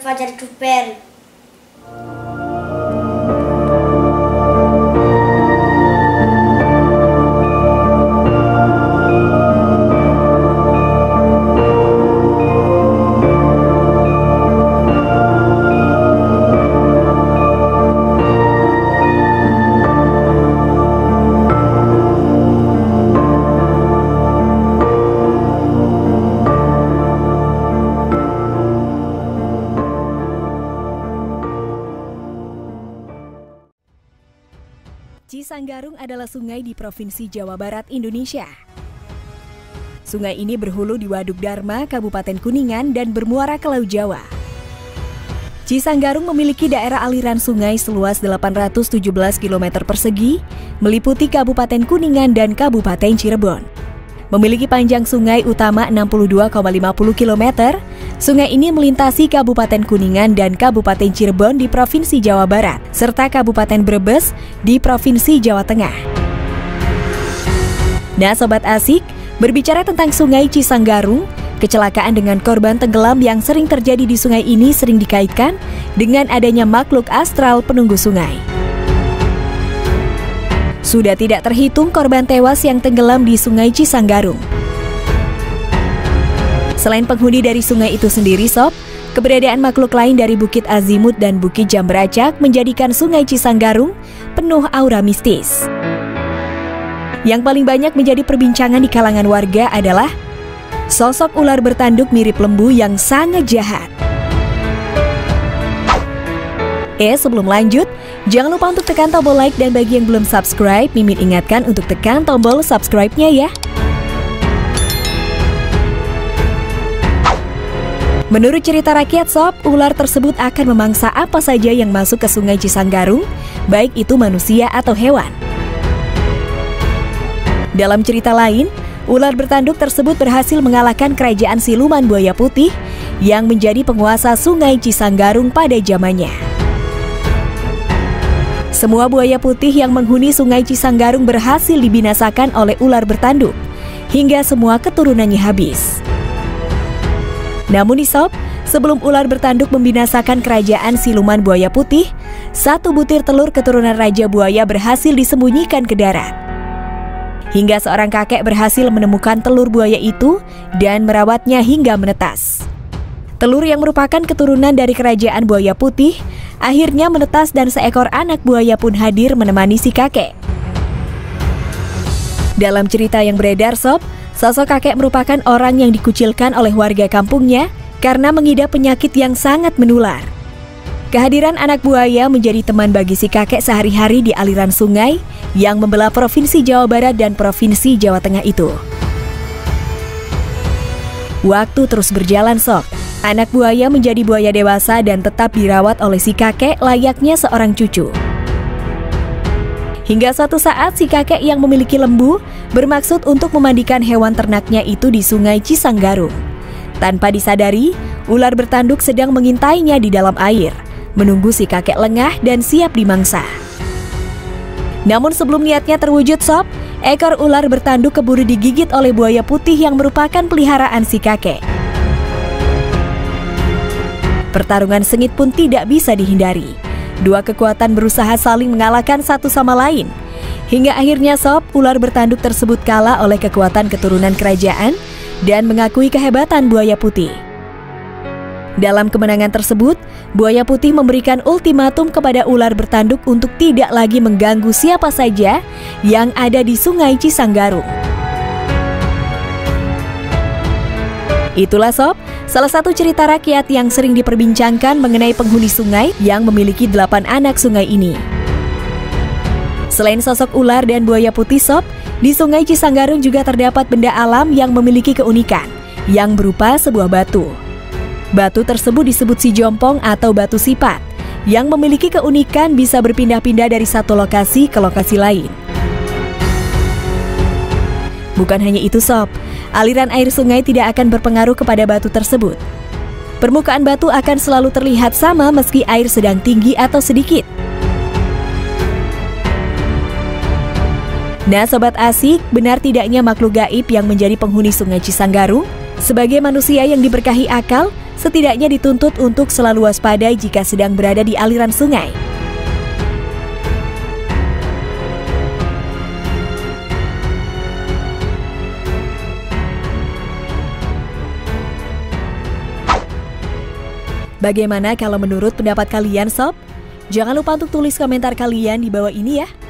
Fajar Duper. Cisanggarung adalah sungai di Provinsi Jawa Barat, Indonesia. Sungai ini berhulu di Waduk Dharma, Kabupaten Kuningan dan bermuara ke Laut Jawa. Cisanggarung memiliki daerah aliran sungai seluas 817 km persegi, meliputi Kabupaten Kuningan dan Kabupaten Cirebon. Memiliki panjang sungai utama 62,50 km, sungai ini melintasi Kabupaten Kuningan dan Kabupaten Cirebon di Provinsi Jawa Barat, serta Kabupaten Brebes di Provinsi Jawa Tengah. Nah Sobat Asik, berbicara tentang Sungai Cisanggarung, kecelakaan dengan korban tenggelam yang sering terjadi di sungai ini sering dikaitkan dengan adanya makhluk astral penunggu sungai. Sudah tidak terhitung korban tewas yang tenggelam di Sungai Cisanggarung. Selain penghuni dari sungai itu sendiri, Sob, keberadaan makhluk lain dari Bukit Azimut dan Bukit Jamberacak menjadikan Sungai Cisanggarung penuh aura mistis. Yang paling banyak menjadi perbincangan di kalangan warga adalah sosok ular bertanduk mirip lembu yang sangat jahat. Sebelum lanjut, jangan lupa untuk tekan tombol like dan bagi yang belum subscribe, Mimin ingatkan untuk tekan tombol subscribe-nya ya. Menurut cerita rakyat Sob, ular tersebut akan memangsa apa saja yang masuk ke Sungai Cisanggarung, baik itu manusia atau hewan. Dalam cerita lain, ular bertanduk tersebut berhasil mengalahkan kerajaan siluman buaya putih yang menjadi penguasa Sungai Cisanggarung pada zamannya. Semua buaya putih yang menghuni Sungai Cisanggarung berhasil dibinasakan oleh ular bertanduk, hingga semua keturunannya habis. Namun Sob, sebelum ular bertanduk membinasakan kerajaan siluman buaya putih, satu butir telur keturunan Raja Buaya berhasil disembunyikan ke darat. Hingga seorang kakek berhasil menemukan telur buaya itu dan merawatnya hingga menetas. Telur yang merupakan keturunan dari kerajaan buaya putih akhirnya menetas dan seekor anak buaya pun hadir menemani si kakek. Dalam cerita yang beredar Sob, sosok kakek merupakan orang yang dikucilkan oleh warga kampungnya karena mengidap penyakit yang sangat menular. Kehadiran anak buaya menjadi teman bagi si kakek sehari-hari di aliran sungai yang membelah Provinsi Jawa Barat dan Provinsi Jawa Tengah itu. Waktu terus berjalan Sob. Anak buaya menjadi buaya dewasa dan tetap dirawat oleh si kakek layaknya seorang cucu. Hingga suatu saat si kakek yang memiliki lembu bermaksud untuk memandikan hewan ternaknya itu di Sungai Cisanggarung. Tanpa disadari, ular bertanduk sedang mengintainya di dalam air, menunggu si kakek lengah dan siap dimangsa. Namun sebelum niatnya terwujud Sob, ekor ular bertanduk keburu digigit oleh buaya putih yang merupakan peliharaan si kakek. Pertarungan sengit pun tidak bisa dihindari. Dua kekuatan berusaha saling mengalahkan satu sama lain. Hingga akhirnya Sob, ular bertanduk tersebut kalah oleh kekuatan keturunan kerajaan dan mengakui kehebatan buaya putih. Dalam kemenangan tersebut, buaya putih memberikan ultimatum kepada ular bertanduk untuk tidak lagi mengganggu siapa saja yang ada di Sungai Cisanggarung. Itulah Sob, salah satu cerita rakyat yang sering diperbincangkan mengenai penghuni sungai yang memiliki 8 anak sungai ini. Selain sosok ular dan buaya putih Sob, di Sungai Cisanggarung juga terdapat benda alam yang memiliki keunikan, yang berupa sebuah batu. Batu tersebut disebut si jompong atau batu sipat, yang memiliki keunikan bisa berpindah-pindah dari satu lokasi ke lokasi lain. Bukan hanya itu Sob, aliran air sungai tidak akan berpengaruh kepada batu tersebut. Permukaan batu akan selalu terlihat sama meski air sedang tinggi atau sedikit. Nah Sobat Asik, benar tidaknya makhluk gaib yang menjadi penghuni Sungai Cisanggarung Sebagai manusia yang diberkahi akal, setidaknya dituntut untuk selalu waspada jika sedang berada di aliran sungai. Bagaimana kalau menurut pendapat kalian, Sob? Jangan lupa untuk tulis komentar kalian di bawah ini ya.